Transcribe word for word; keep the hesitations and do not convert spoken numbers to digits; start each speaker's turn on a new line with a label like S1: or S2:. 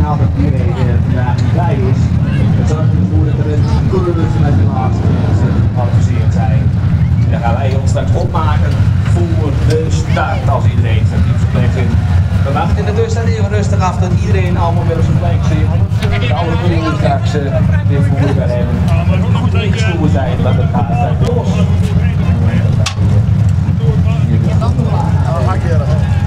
S1: haalt dat iedereen uh, vandaag niet bij is. Het zorgt ervoor dat er een coureurs met de laatste mensen gekwalificeerd zijn. En dan gaan wij ons straks opmaken voor de start als iedereen zijn team verpleegd vindt. We wachten in de tussentijd even rustig af dat iedereen allemaal weer op zijn plek zit. De oude coureurs straks uh, weer voor elkaar hebben. Goed ingestoeld zijn, dat het gaat straks los.
S2: Ja, dan maak je dat.